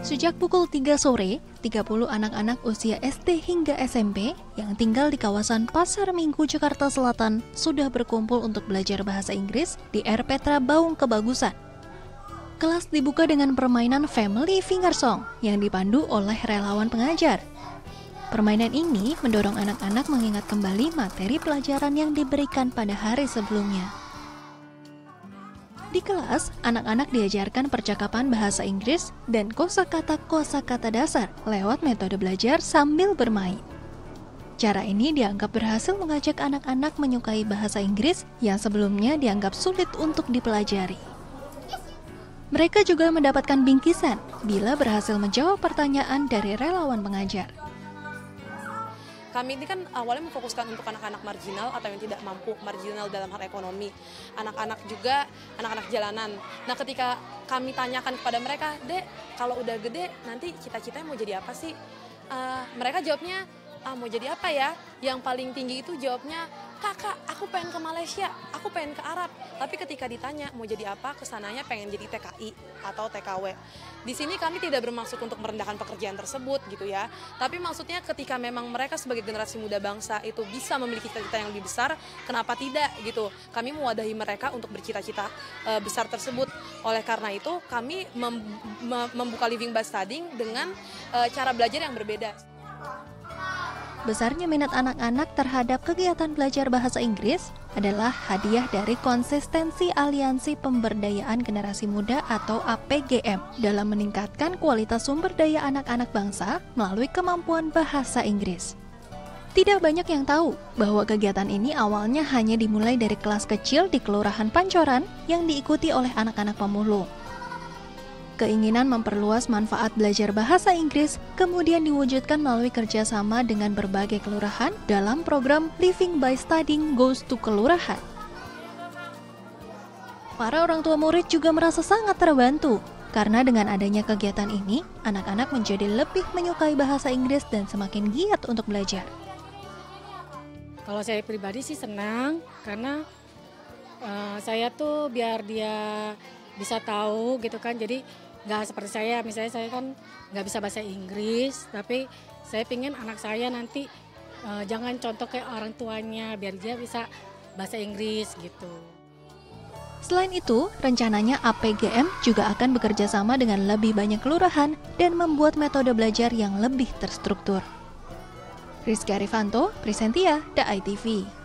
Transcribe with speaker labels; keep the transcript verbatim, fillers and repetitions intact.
Speaker 1: Sejak pukul tiga sore, tiga puluh anak-anak usia S D hingga S M P yang tinggal di kawasan Pasar Minggu, Jakarta Selatan sudah berkumpul untuk belajar bahasa Inggris di R. Petra Baung Kebagusan. Kelas dibuka dengan permainan Family Fingersong yang dipandu oleh relawan pengajar. Permainan ini mendorong anak-anak mengingat kembali materi pelajaran yang diberikan pada hari sebelumnya. Di kelas, anak-anak diajarkan percakapan bahasa Inggris dan kosakata-kosakata dasar lewat metode belajar sambil bermain. Cara ini dianggap berhasil mengajak anak-anak menyukai bahasa Inggris yang sebelumnya dianggap sulit untuk dipelajari. Mereka juga mendapatkan bingkisan bila berhasil menjawab pertanyaan dari relawan pengajar.
Speaker 2: Kami ini kan awalnya memfokuskan untuk anak-anak marginal atau yang tidak mampu, marginal dalam hal ekonomi. Anak-anak juga, anak-anak jalanan. Nah ketika kami tanyakan kepada mereka, Dek, kalau udah gede nanti cita-citanya mau jadi apa sih? Uh, mereka jawabnya, ah, mau jadi apa ya? Yang paling tinggi itu jawabnya, kakak aku pengen ke Malaysia, aku pengen ke Arab. Tapi ketika ditanya mau jadi apa, kesananya pengen jadi T K I atau T K W. Di sini kami tidak bermaksud untuk merendahkan pekerjaan tersebut gitu ya. Tapi maksudnya ketika memang mereka sebagai generasi muda bangsa itu bisa memiliki cita-cita yang lebih besar, kenapa tidak gitu. Kami mewadahi mereka untuk bercita-cita e, besar tersebut. Oleh karena itu kami mem, mem, membuka Living by Studying dengan e, cara belajar yang berbeda.
Speaker 1: Besarnya minat anak-anak terhadap kegiatan belajar bahasa Inggris adalah hadiah dari konsistensi Aliansi Pemberdayaan Generasi Muda atau A P G M dalam meningkatkan kualitas sumber daya anak-anak bangsa melalui kemampuan bahasa Inggris. Tidak banyak yang tahu bahwa kegiatan ini awalnya hanya dimulai dari kelas kecil di Kelurahan Pancoran yang diikuti oleh anak-anak pemulung. Keinginan memperluas manfaat belajar bahasa Inggris kemudian diwujudkan melalui kerjasama dengan berbagai kelurahan dalam program Living by Studying Goes to Kelurahan. Para orang tua murid juga merasa sangat terbantu, karena dengan adanya kegiatan ini, anak-anak menjadi lebih menyukai bahasa Inggris dan semakin giat untuk belajar.
Speaker 3: Kalau saya pribadi sih senang, karena uh, saya tuh biar dia bisa tahu gitu kan, jadi nggak seperti saya, misalnya saya kan nggak bisa bahasa Inggris, tapi saya pingin anak saya nanti uh, jangan contoh kayak orang tuanya, biar dia bisa bahasa Inggris gitu.
Speaker 1: Selain itu, rencananya A P G M juga akan bekerja sama dengan lebih banyak kelurahan dan membuat metode belajar yang lebih terstruktur. Rizky Arifanto, Presentia, D A I T V.